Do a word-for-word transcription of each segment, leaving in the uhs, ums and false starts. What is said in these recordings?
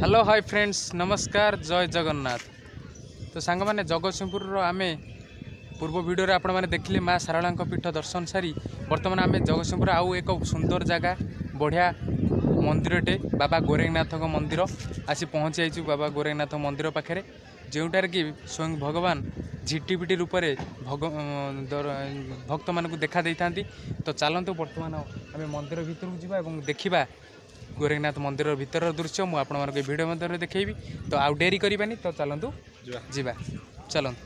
Hello hi friends नमस्कार जय जगन्नाथ। तो सांग मैंने जगतसिंहपुर आमे पूर्व वीडियो रे आपण मैंने देखिले माँ सारला पीठ दर्शन सारी बर्तमान आम जगतसिंहपुर आउ एक सुंदर जगह बढ़िया मंदिरटे बाबा गोरेखनाथ मंदिर आसी पहुँची जाइए बाबा गोरेखनाथ मंदिर पाखे जोटार कि स्वयं भगवान झिटिपिटी रूप से भग भक्त मानक देखा दे था। तो चलतु बर्तमान आम मंदिर भीतर को जावा और देखा गोरेखनाथ मंदिर भीतर दृश्य मुझे आपण मानक वीडियो मध्य देखी। तो आउ डेरी करबानी तो चलतु जीवा चलतु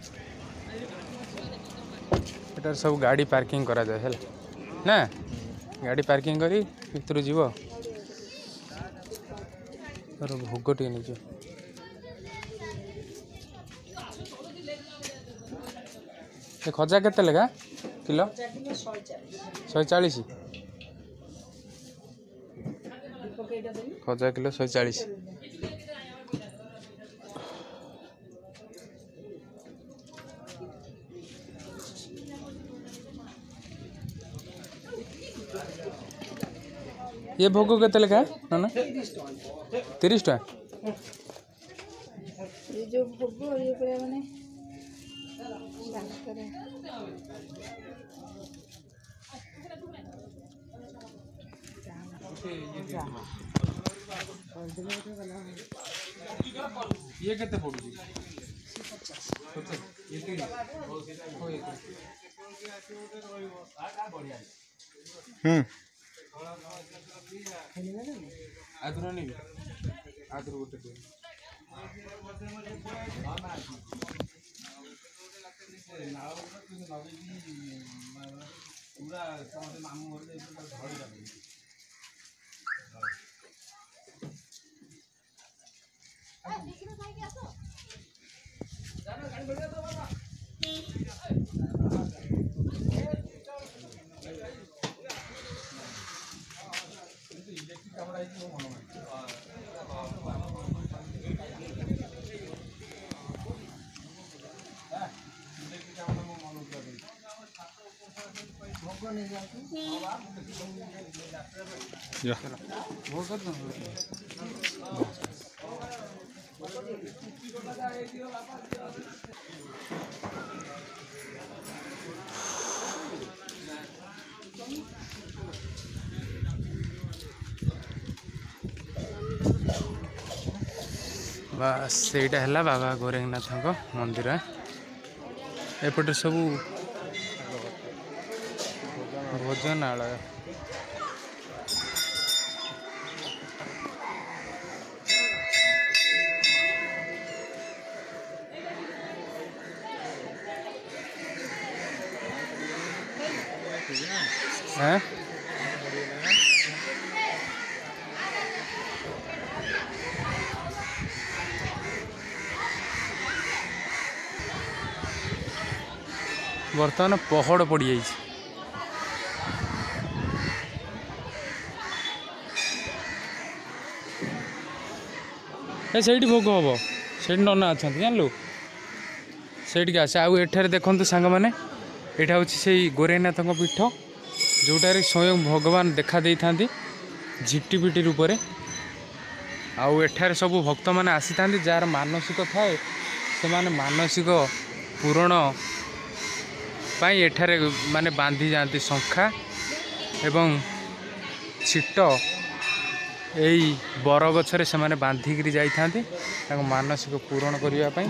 एटार सब गाड़ी पार्किंग करा जाए है ना गाड़ी पार्किंग करी भीतर जीव भोग टे नहीं खजा केते लेगा किलो शहे चालीस खजा किलो शहे चालीस ये भोग केते लेखा ना ना तीस टका ये जो भोग ये पूरा माने ये केते पड़ुची ये तीन हम्म आदुरा नहीं आदुर गोटे दे पूरा समझ मामू घर झड़ी या वो कर दो बस ସେଇଟା ହେଲା बाबा गोरेखनाथ मंदिर एपटे सब भोजनालय हैं बर्तमान पहड़ पड़ जाइए से भोग हम से नना अच्छा जानलु से आस आठ देखु सांग मैंने यहाँ हूँ से गोरेखनाथ पीठ जोटार स्वयं भगवान देखा दे था झिटिपिटी रूप से आउ एठार सब भक्त मैंने आसी था जार मानसिक थाए से माने मानसिक पूरण पाई एठारे माने बांधी जाती शंखा एवं छिट यही बर गछरे से माने बांधिकी जाइथांती मानसिक पूरण करने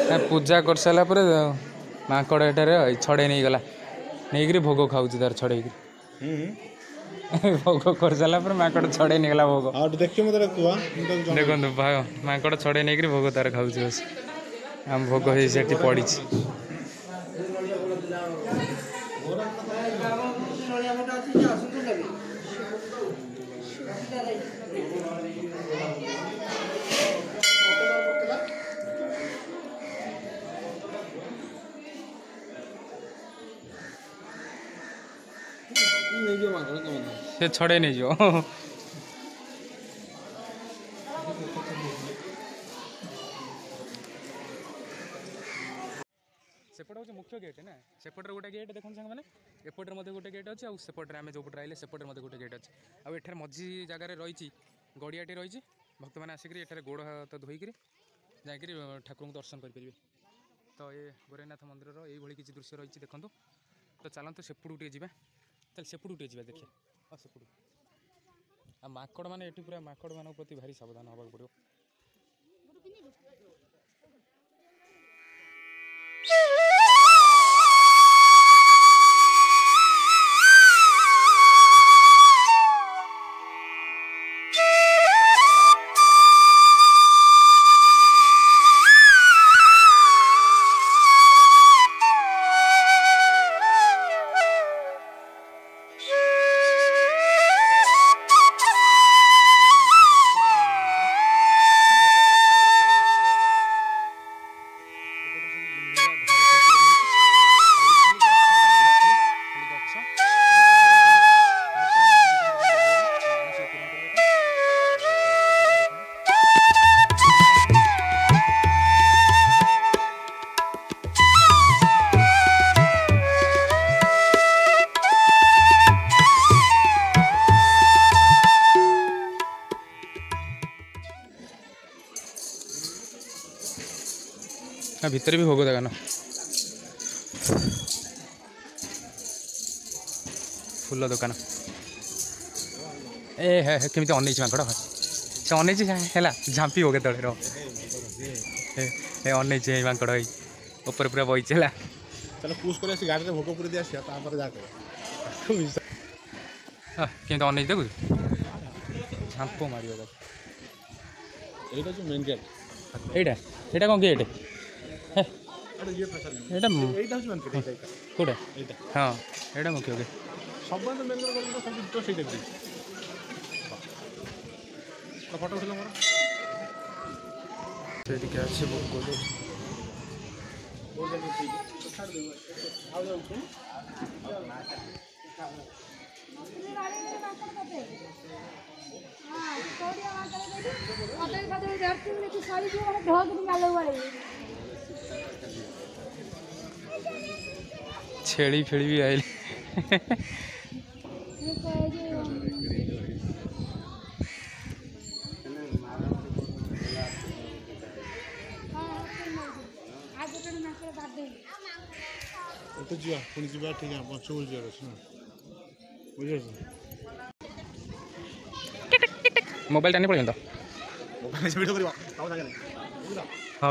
पूजा कर सारा पर माकड़ एठार छड़े नहीं गला नहीं भोग खाऊँ तार छड़े भोग कर सारा पर माकड़ छड़े नहीं गला भोग देखिए देखो भाई माकड़ छड़े नहीं भोग तार खाऊँ बस आम भोग से पड़ी से छड़े नहीं जो सेपटे हूँ मुख्य गेट ना सेपटे गोटे गेट देखो सांग मैंने एपटे मध्य गोटे गेट अच्छे आउटे आम जो पटे आए सेपटे मध्य गोटे गेट अच्छे आठ मझी जगार रही गड़ियाटी रही भक्त मैंने आसिक एठार गोड़ हाथ धोईक जाकि ठाकुर को दर्शन करेंगे तो ये गोरेनाथ मंदिर ये किसी दृश्य रही देखो तो चलते सेपटू टे जा चल सेपटू टे जा देखिए हाँ सेपटू आ माकड़ मैंने ये पूरा माकड़ मान प्रति भारी सावधान होगा पड़ो भितर भी भोग देगा ना फूल दुकान ए है केमी अन माकड़ से अन है झांपी हो तले रो अन माकड़ ऊपर पूरा बही है चलो पुश कर गाड़ी में भोग पूरी दिया केमी अन देखु झांप मार मेन गेट एटा एटा कौन गेट कौटा हाँ यहाँ मुख्य ओके सब मेन गेट सब फटो उठल मोर छेड़ी फेड़ी भी आए तो जी पुणी जी ठीक है पंचकुल जी बुझे मोबाइल टानी पड़े मोबाइल से वीडियो करवा हाँ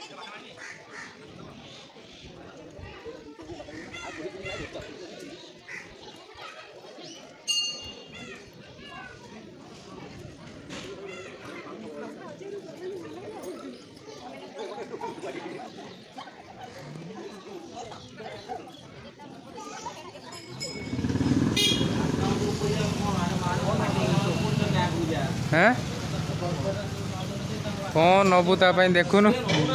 हैं कौन नबू तापाई देखुनु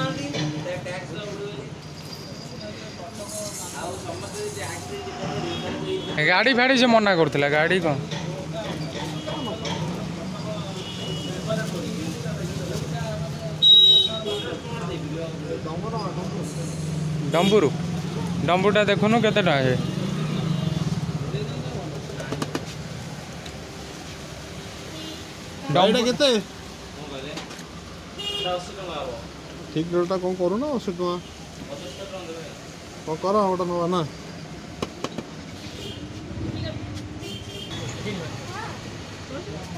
गाड़ी फाड़ी से मना करथिला गाड़ी कौन डम्बुरु डम्बुटा देखुनु केते टका है डम्बुटा केते ठीक रेटा कौन करू ना अस्सी टका कौन कर गोटे नवा ना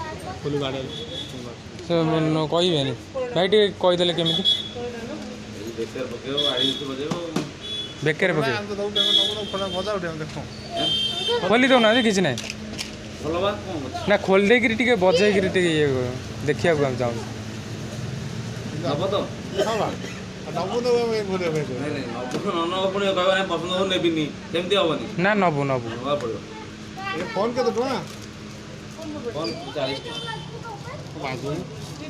फुल गाड़ी से कहबेनि भाई टे कहीदेले केमी ବେକରେ ପକେଇ ଆମେ ତ ଦବୁ ଟେମ ନବୁ ଖୋଲା ମଜା ଉଠେ ଦେଖ ଖୋଲି ଦେଉନାହାନ୍ତି କିଛି ନାହିଁ ନା ଖୋଲି ଦେଇକିରି ଟିକେ ବଜେଇକିରି ଟିକେ ଇଏ କର। ଦେଖିବାକୁ ଆମେ ଚାହୁଁଛୁ ହଁ ବା ନବୁ ନବୁ ଆମେ ଘୁରେ ଭାଇ ନା ନବୁ ନବୁ ଏ ଫୋନ୍ କେତେ ଟଙ୍କା ବାଜୁନି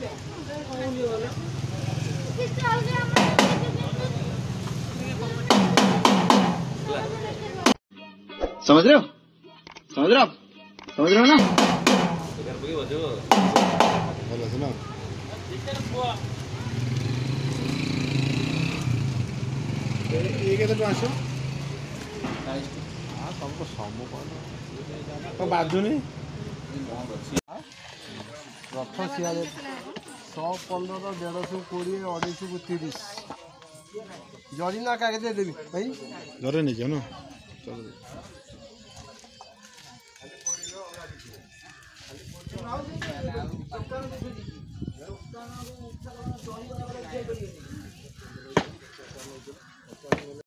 समझ रहे हो समझ रहे हो आप समझ रहे हो ना ଭଲ ଅଛି ନା ଏ କେତେ ଟଙ୍କା ଆସିବ ସବୁ ସବୁ କ'ଣ ବାଜୁନି ରଥ ସିଆଡ଼େ ଶହ ପନ୍ଦର ଦେଢ଼ଶହ କୋଡ଼ିଏ ଅଢ଼େଇଶହ ତିରିଶ ଜରି ନା କାଗଜ ଦେବି ଭାଇ ଜରି ନେଇଛ ନା ଚलो